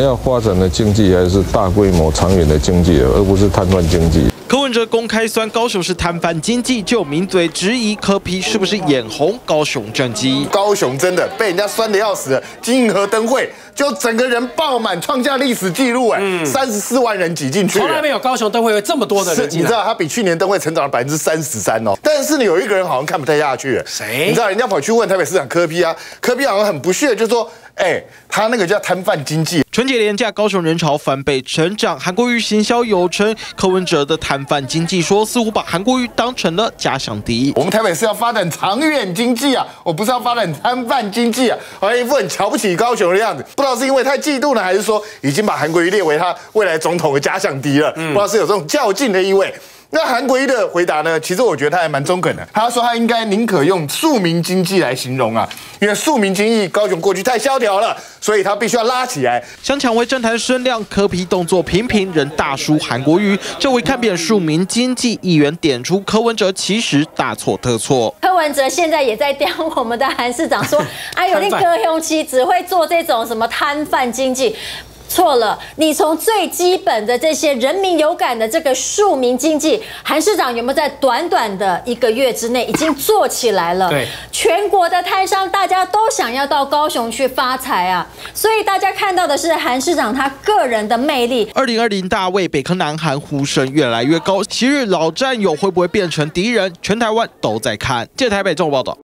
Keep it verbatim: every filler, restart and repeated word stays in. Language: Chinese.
要发展的经济还是大规模、长远的经济，而不是摊贩经济。 柯文哲公开酸高雄是摊贩经济，就有名嘴质疑柯 P 是不是眼红高雄政绩。 高雄真的被人家酸得要死了，金银河灯会就整个人爆满，创下历史纪录哎，三十四万人挤进去， 从来没有高雄灯会有这么多的人进来。 你知道他比去年灯会成长了百分之三十三哦，但是呢，有一个人好像看不太下去， 谁？ 你知道人家跑去问台北市长柯 P 啊，柯 P 好像很不屑，就说。 哎，他那个叫摊贩经济。 春节连假，高雄人潮翻倍成长。韩国瑜行销有成，柯文哲的摊贩经济说，似乎把韩国瑜当成了假想敌。 我们台北是要发展长远经济啊，我不是要发展摊贩经济啊，好像一副很瞧不起高雄的样子。不知道是因为太嫉妒呢，还是说已经把韩国瑜列为他未来总统的假想敌了？嗯、不知道是有这种较劲的意味。 那韩国瑜的回答呢？其实我觉得他还蛮中肯的。他说他应该宁可用庶民经济来形容啊，因为庶民经济高雄过去太萧条了，所以他必须要拉起来。 想抢回政坛声量，柯 P 动作频频仍大输韩国瑜。这位看扁庶民经济议员点出，柯文哲其实大错特错。 柯文哲现在也在刁我们的韩市长说：“哎呦，你柯雄期只会做这种什么摊贩经济。” 错了，你从最基本的这些人民有感的这个庶民经济，韩市长有没有在短短的一个月之内已经做起来了？ 对， 全国的摊商大家都想要到高雄去发财啊，所以大家看到的是韩市长他个人的魅力。 二零二零大卫北柯南韩呼声越来越高，昔日老战友会不会变成敌人？全台湾都在看。记者台北综合报道。